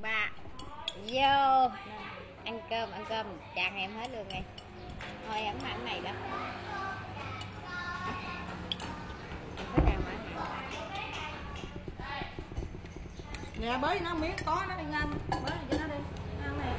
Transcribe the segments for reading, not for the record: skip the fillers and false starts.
ba vô ăn cơm chàng em hết luôn này. Thôi em ăn này đó. Cái nào mà nè bới nó miếng có nó đi ăn, bới cho nó đi ăn này.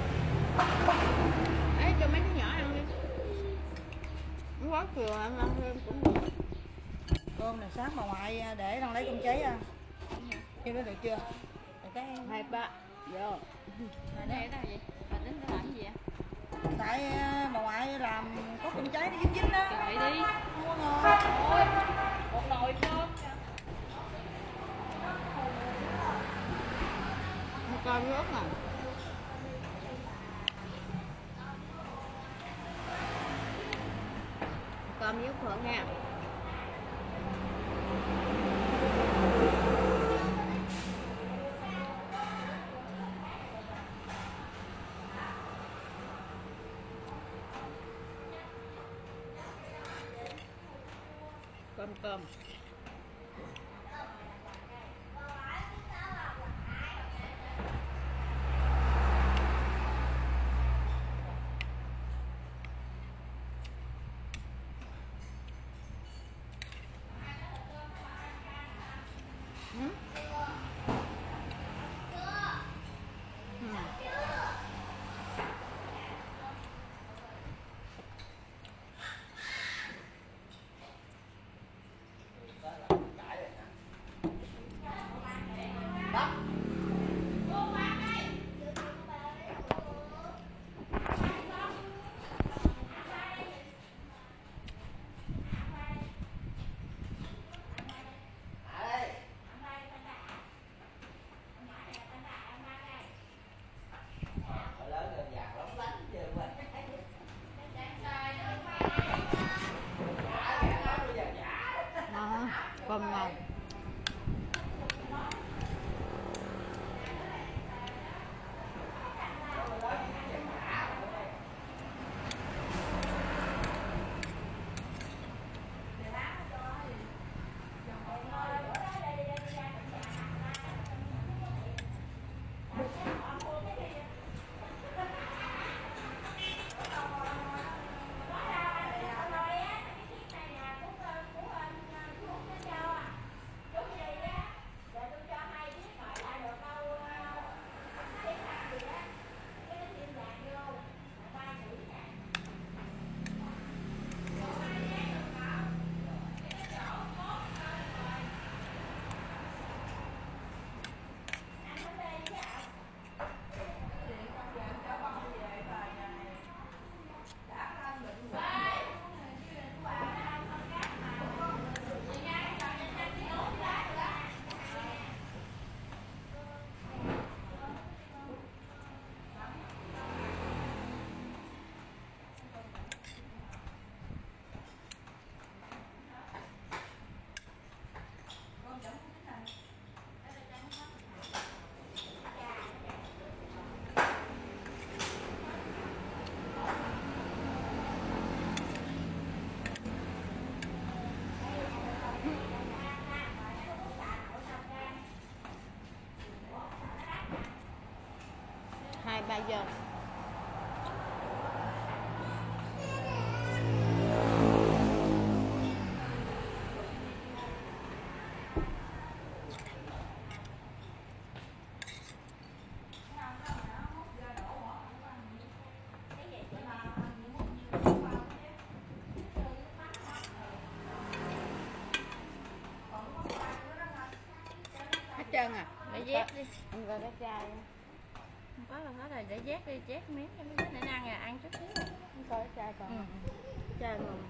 ấy cho mấy đứa nhỏ ăn đi. Nó quá chiều ăn thêm cũng được. Cơm này sáng bà ngoại để đang lấy cơm cháy à. Kêu nó được chưa? Rồi cái 2 3 vô. Ở đây là gì? Bà tính để làm cái gì vậy? tại bà ngoại làm có cơm cháy nó dính dính đó. Kệ đi. Không có ngon. Thôi, một nồi cơm. Coi nước nè. Cơm với phượng nha. Cơm cơm ngon. Hai ba giờ. Hết trơn à? Để dép đi. Anh coi cái chai. Không có là hết rồi, để dép đi, dép miếng cho mấy đứa để ăn à, ăn chút xíu. Anh coi cái chai còn. Chai ngon.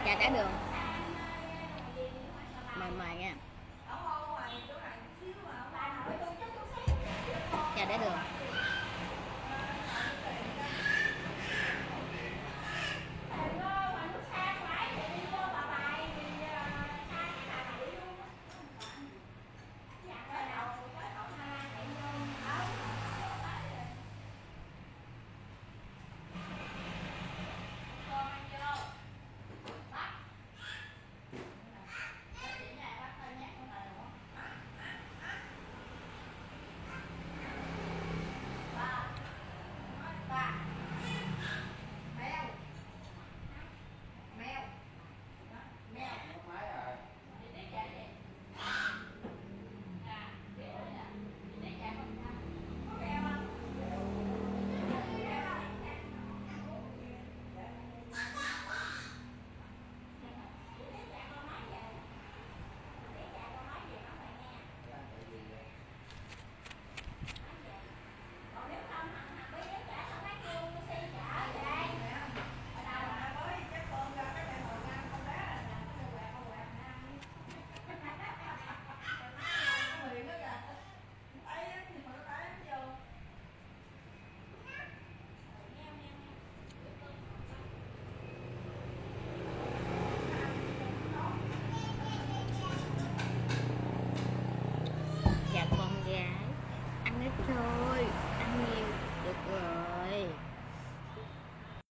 chả đường.